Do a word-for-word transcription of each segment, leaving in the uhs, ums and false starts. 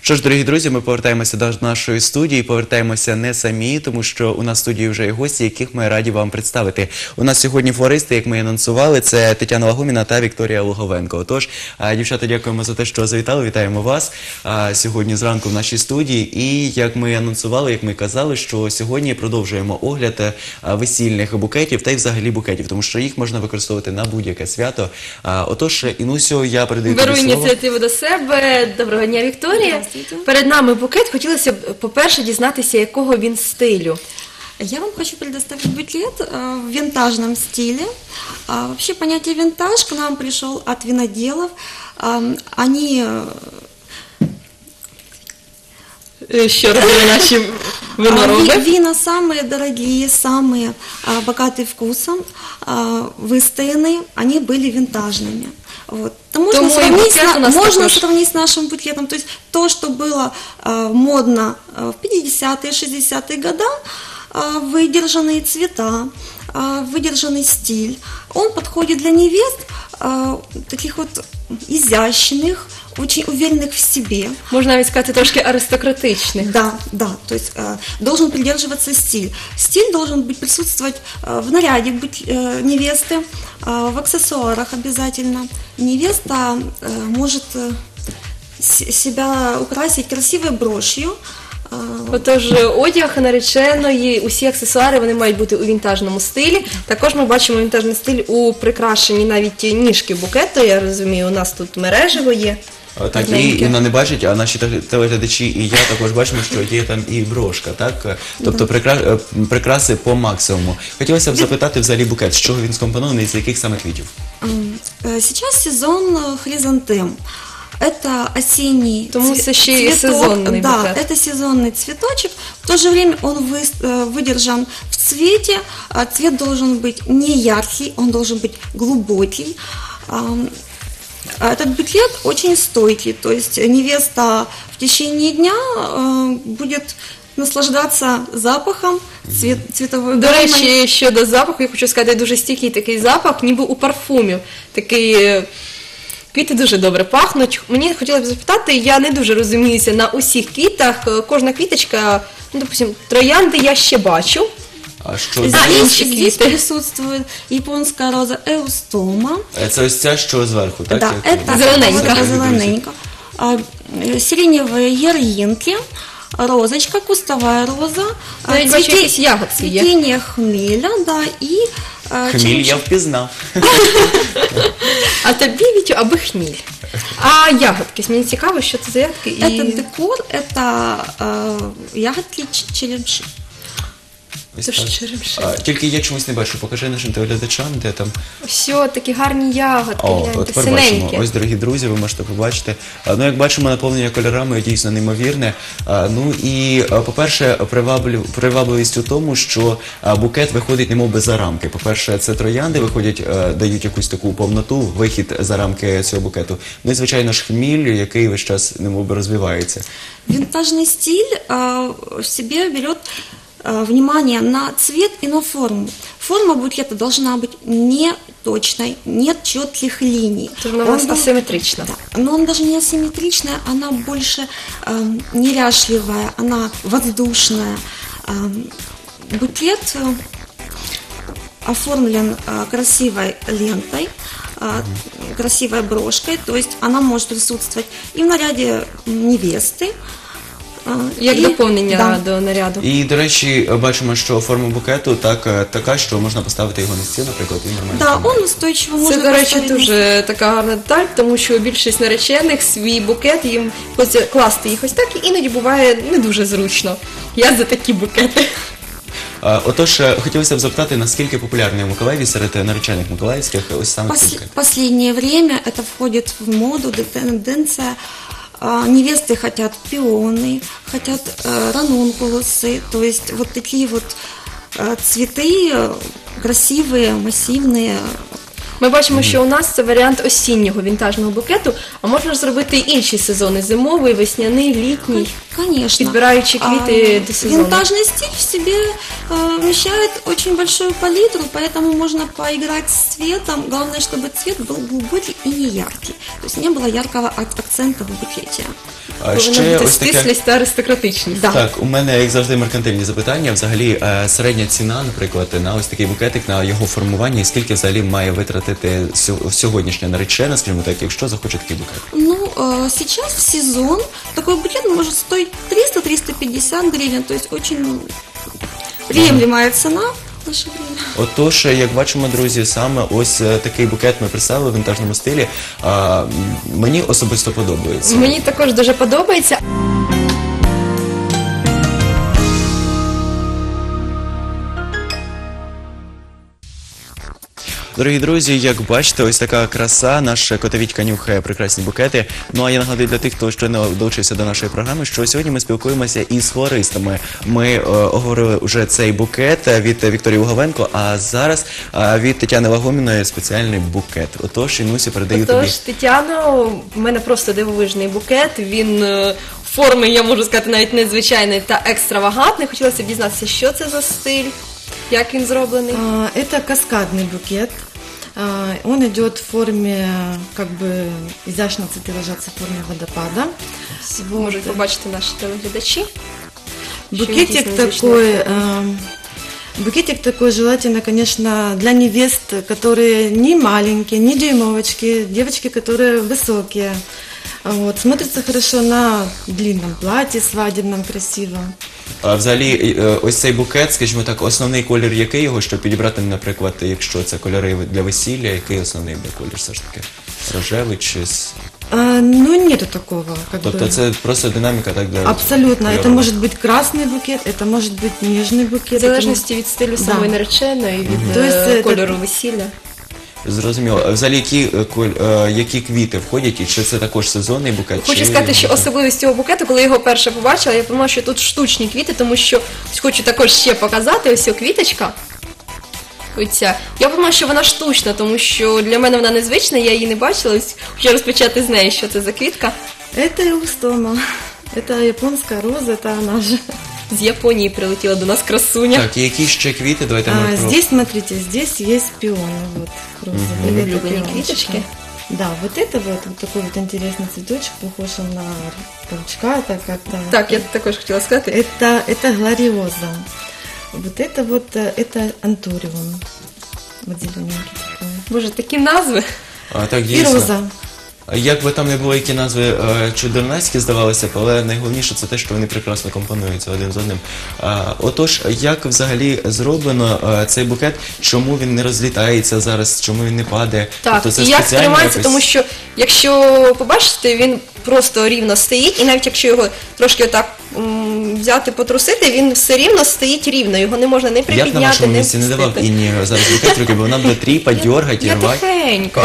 Що ж, дорогі друзі, ми повертаємося до нашої студії, повертаємося не самі, тому що у нас в студії вже є гості, яких ми раді вам представити. У нас сьогодні флористи, як ми і анонсували, це Тетяна Лагуміна та Вікторія Луговенко. Отож, дівчата, дякуємо за те, що завітали, вітаємо вас сьогодні зранку в нашій студії. І як ми анонсували, як ми казали, що сьогодні продовжуємо огляд весільних букетів та й взагалі букетів, тому що їх можна використовувати на будь-яке свято. Отож, Інусю, я передаю тобі слово. Беру ініціативу до себе. Доброго дня, Вікторія. Перед нами букет. Хотілося б, по-перше, дізнатися, якого він стилю. Я вам хочу предоставить букет э, в винтажном стиле. А, вообще понятие винтаж к нам пришел от виноделов. А, они... Що робили наші винороби? А, вина самые дорогие, самые а, богатые вкусом, а, выстоянные, они были винтажными. Вот. То можно Тому сравнить, букет у на, нас можно також. сравнить с нашим букетом. То есть то, что было а, модно а, в пятидесятые, шестидесятые годы, а, выдержанные цвета, а, выдержанный стиль, он подходит для невест а, таких вот изящных, очень уверенных в себе. Можна навіть сказати, трошки аристократичних. Да, да, то есть э, должен придерживаться стиль. Стиль должен быть присутствовать э, в наряде быть, э, невесты, э, в аксессуарах обязательно. Невеста э, может э, с- себя украсить красивой брошью. э, Отож, одяг нареченої, усі аксесуари, вони мають бути у вінтажному стилі. Також ми бачимо вінтажний стиль у прикрашенні навіть ніжки букету. Я розумію, у нас тут мережево є. Так, і Інна не бачить, а наші телеглядачі і я також бачимо, що є там і брошка, так? Тобто прикра... прикраси по максимуму. Хотілося б запитати взагалі букет, з чого він скомпонований, з яких саме квітів? э, Сейчас сезон э, хризантем. Это осенний Тому цве- це ще й цветок, сезонний да, букет. это сезонный цветочек. В то же время он вы- э, выдержан в цвете. А Цвет должен быть не яркий, он должен быть глубокий. Ам, а Этот букет очень стойкий, то есть невеста в течение дня э, будет наслаждаться запахом, цвет, цветовой До гаммой. речі, щодо запаху, я хочу сказати, дуже стійкий такий запах, ніби у парфумів. Такий... е, Квіти дуже добре пахнуть. Мені хотілося б запитати, я не дуже розуміюся на усіх квітах. Е, Кожна квіточка, ну, допустим, троянди я ще бачу. А що Здесь, А, за... інші здесь квіти. присутствует японская роза эустома. Це ось ця, що зверху, так? Да, Як- это Зелененько. вот эта зелененько. А, э, Сиреневые яринки, розочка, кустовая роза, а, Навіть бачу, якісь ягодки є. цветение хмеля, да, и а, Хміль черемша- я впізнав. А тобі, Вітю, аби хміль. А ягодки, мені цікаво, що це за ягодки. І... Это декор, это э, ягодки ч- черемши. Ось Це ж так. черемши. А, тільки я чомусь не бачу. Покажи нашим телеглядачам, де там. Все, такі гарні ягодки, О, от гляньте, тепер бачимо. синенькі. Ось, дорогі друзі, ви можете побачити. А, Ну, як бачимо, наповнення кольорами дійсно неймовірне. А, Ну і, а, по-перше, приваблю- привабливість у тому, що а, букет виходить немов би за рамки. По-перше, це троянди виходять, а, дають якусь таку повноту, вихід за рамки цього букету. Ну і, звичайно ж, хміль, який весь час немов би розвивається. Винтажный стиль э, в себе берет э, внимание на цвет и на форму. Форма букета должна быть не точной, нет четких линий. Тож вона у Он нас дол- асиметрична. Да, но он даже не асимметричная, она больше эм, неряшливая, она воздушная. Эм, букет э, оформлен э, красивой лентой, э, красивой брошкой, то есть она может присутствовать и в наряде невесты. э, Як и- доповнення да. до наряду. І, до речі, бачимо, що форма букету так, е, така, що можна поставити його на стіл, наприклад, і нормально. Да, формує. он устойчиво Це, можно до речі, поставить на дуже така гарна деталь, тому що більшість наречених свій букет їм хочеться класти їх ось так, і іноді буває не дуже зручно. Я за такі букети. А, Отож, е, хотілося б запитати, наскільки популярний у Миколаєві серед е, наречених миколаївських ось саме Пос- цей букет? Последнее время это входит в моду, де- тенденция. А, Невесты хотят пионы, хотят э, ранункулусы, то есть вот такие вот э, цветы э, красивые, массивные. Ми бачимо, що у нас це варіант осіннього вінтажного букету, а можна ж зробити і інші сезони: зимовий, весняний, літній. Конечно. Подбираючи квіти до сезону. Винтажный стиль в себе э, вмещает очень большую палитру, поэтому можно поиграть с цветом. Главное, чтобы цвет был глубокий и не яркий. То есть не было яркого ак- акцента в букете. А Повинна бути ось таке. стислість та аристократичність. Да. Так, у мене, як завжди, меркантильні запитання. Взагалі, е, середня ціна, наприклад, на ось такий букетик, на його формування, і скільки взагалі має витратити сьо- сьогоднішня наречена, скажімо так, якщо захоче такий букет? Ну, э, сейчас в сезон такой букет может стоить триста — триста пятьдесят гривен, то есть очень приемлемая цена в наше время. Отож, як бачимо, друзі, саме ось е, такий букет ми представили в вінтажному стилі. А, м, мені особисто подобається. Мені також дуже подобається. Дорогі друзі, як бачите, ось така краса, наша котовічка нюхає прекрасні букети. Ну а я нагадую для тих, хто ще не долучився до нашої програми, що сьогодні ми спілкуємося із флористами. Ми е, оговорили вже цей букет від Вікторії Луговенко, а зараз е, від Тетяни Лагоміної спеціальний букет. Отож, Інусі, передаю тобі. Тож, Тетяно, в мене просто дивовижний букет. Він е, форми, я можу сказати, навіть незвичайний та екстравагантний. Хотілося б дізнатися, що це за стиль, як він зроблений. А, Это каскадный букет. А, Он идет в форме, как бы, изящно цветы ложатся в форме водопада. Можуть побачити наші телеглядачі. Букетик дійсно незвичний. такой, а, букетик такой желательно, конечно, для невест, которые не маленькие, не дюймовочки, девочки, которые высокие. Вот, смотрится хорошо на длинном платье свадебном, красивом. А взагалі, е, ось цей букет, скажімо так, основний колір який його, щоб підібрати, наприклад, якщо це кольори для весілля, який основний буде колір все ж таки? Рожевий чи... с- А, Ну, нету такого, как Тобто бы. це просто динаміка так для... Абсолютно. Это кольору. может быть красный букет, это может быть нежный букет. В залежності від стилю Да. самої нареченої, від То е, есть це- кольору весілля. Зрозуміло. А взагалі, які, е, коль- е, які квіти входять, і чи це також сезонний букет? Хочу чи... сказати, що особливість цього букету, коли я його перше побачила, я подумала, що тут штучні квіти, тому що ось хочу також ще показати ось ця квіточка. Оця. Я подумала, що вона штучна, тому що для мене вона незвична, я її не бачила. Ось хочу розпочати з неї, що це за квітка. Это эустома. Это японская роза, это она же. З Японії прилетіла до нас красуня. Так, і які ще квіти? Давайте ми А, про... здесь, смотрите, здесь есть пионы, вот, розовые. Мгм. Это Улюбленные пионочки. квиточки. Да, вот это вот, вот такой вот интересный цветочек, похож он на паучка, так как-то. Так, я також хотіла сказати. Это, это глориоза. Вот это вот, э, это антуриум. Вот зелененький такой. Боже, такі назви. А, так, И дійсно. роза. Як би там не було, які назви е, чудернацькі здавалися, але найголовніше це те, що вони прекрасно компонуються один з одним. А, отож, як взагалі зроблено е, цей букет, чому він не розлітається зараз, чому він не падає? Так, Тобто і як спеціально тримається, якось- тому що якщо побачите, він просто рівно стоїть, і навіть якщо його трошки отак м, взяти, потрусити, він все рівно стоїть рівно, його не можна не Я б на припідняти, вашому не місці не давав впустити. Інні зараз букет в руки, бо вона буде тріпати, дьоргати, Я рвати. тихенько.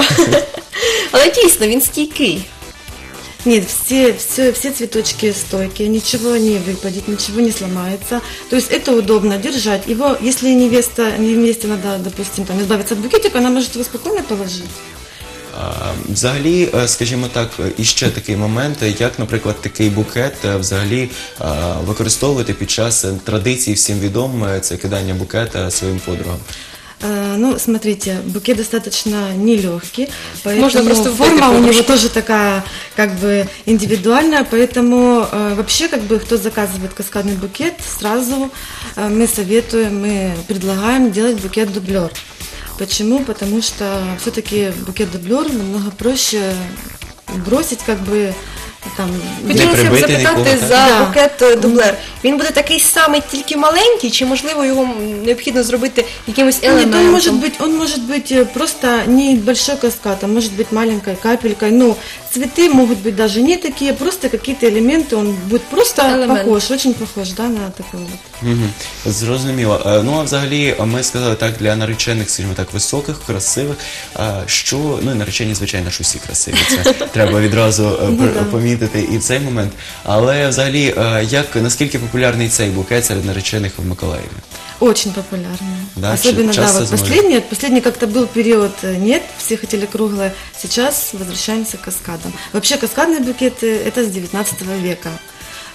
Але дійсно, він стійкий. Нет, все, все, все цветочки стойкие, ничего не выпадет, ничего не сломается. То есть это удобно держать. Его, если невеста, невесте надо, допустим, там, избавиться от букетика, она может его спокойно положить. А, Взагалі, е, скажімо так, е, і ще такий момент, е, як, наприклад, такий букет е, взагалі е, використовувати під час е, традиції всім відоме, це кидання букета своїм подругам. Э, Ну, смотрите, букет достаточно нелегкий, поэтому Можно просто в форма этой у него подушке. тоже такая, как бы, индивидуальная, поэтому э, вообще, как бы, кто заказывает каскадный букет, сразу э, мы советуем, мы предлагаем делать букет дублер. Почему? Потому что все-таки букет дублер намного проще бросить, как бы, там, Хотілося б прибити запитати нікого, так? за Да. букет е, дублер. Він буде такий самий, тільки маленький, чи можливо його необхідно зробити якимось Нет, елементом? он может быть, он может быть э, просто не большой каскад, а может быть маленькой капелькой. Ну, цветы могут быть даже не такие, просто какие-то элементы. Он будет просто Элемент. похож, очень похож, да, на такой вот. Мгм. Зрозуміло. Е, Ну а взагалі е, ми сказали так для наречених, скажімо так, високих, красивих. е, Що ну і наречені, звичайно, ж усі красиві. Це треба відразу е, пр- да. помітити і цей момент. Але взагалі, е, як наскільки популярний цей букет серед наречених в Миколаєві? Очень популярный. Да, Особенно, ч- да, часто вот смотрят. последний, последний как-то был период, э, нет, все хотели круглое. Сейчас возвращаемся к каскадам. Вообще каскадные букеты это с девятнадцатого века.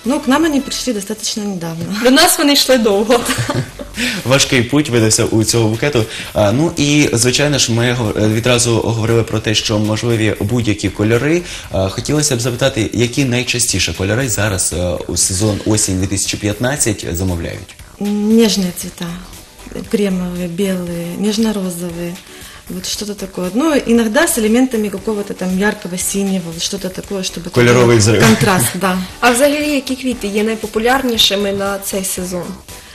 Но к нам они пришли достаточно недавно. До нас вони йшли довго. Важкий путь видався у цього букету. А, ну і звичайно ж, ми гов- відразу говорили про те, що можливі будь-які кольори. А, хотілося б запитати, які найчастіше кольори зараз а, у сезон осінь дві тисячі п'ятнадцять замовляють? Нежные цвета, кремовые, белые, нежно-розовые, вот что-то такое. Ну, иногда с элементами какого-то там яркого синего, вот что-то такое, чтобы... это Кольоровый был взрыв. Контраст, да. А взагалі, які квіти є найпопулярнішими на цей сезон?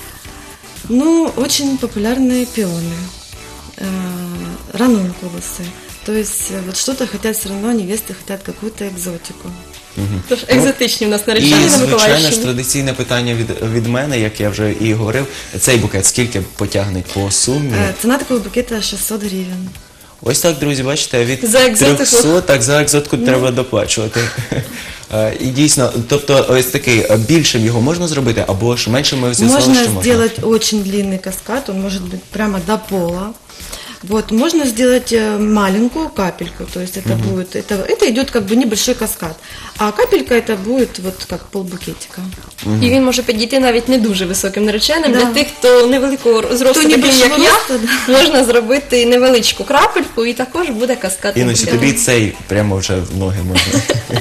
Ну, очень популярные пионы, э, ранункулусы. То есть э, вот что-то хотят все равно, невесты хотят какую-то экзотику. Тож екзотичні у нас І, наречені на звичайно ж, Миколаївщині. традиційне питання від, від мене, як я вже і говорив, цей букет скільки потягне по сумі? Э, цена такого букета шестьсот гривен. Ось так, друзі, бачите, від За екзотику. трьохсот, так, за екзотику треба доплачувати. Е, І дійсно, тобто, ось такий, е, більшим його можна зробити, або ж меншим ми з'ясували, Можно що можна. сделать очень длинный каскад, он может быть прямо до пола. Вот, можно сделать э, маленькую капельку, то есть это будет, это, это идет как бы небольшой каскад, а капелька это будет вот как полбукетика. І він може підійти навіть не дуже високим нареченим. Да. Для тих, хто невеликого зросту, Хто такий, небольшого як я, росту, можна зробити невеличку крапельку і також буде каскад. Іносі, букету. тобі цей прямо вже в ноги можна.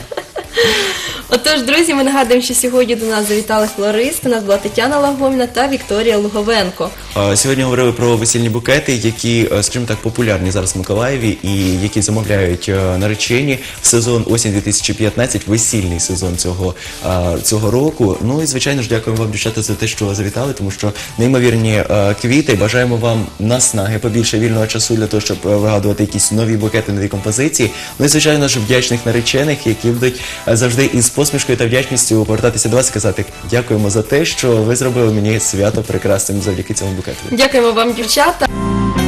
Отож, друзі, ми нагадуємо, що сьогодні до нас завітали флористи. У нас була Тетяна Лагоміна та Вікторія Луговенко. А, Сьогодні говорили про весільні букети, які, е, скажімо так, популярні зараз в Миколаєві і які замовляють е, наречені в сезон осінь дві тисячі п'ятнадцять, весільний сезон цього, е, цього року. Ну і, звичайно ж, дякуємо вам, дівчата, за те, що завітали, тому що неймовірні е, квіти. Бажаємо вам наснаги, побільше вільного часу для того, щоб е, вигадувати якісь нові букети, нові композиції. Ну і, звичайно ж, вдячних наречених, які будуть е, завжди із посмішкою та вдячністю повертатися до вас і казати дякуємо за те, що ви зробили мені свято прекрасним завдяки цьому букету. Дякуємо вам, дівчата.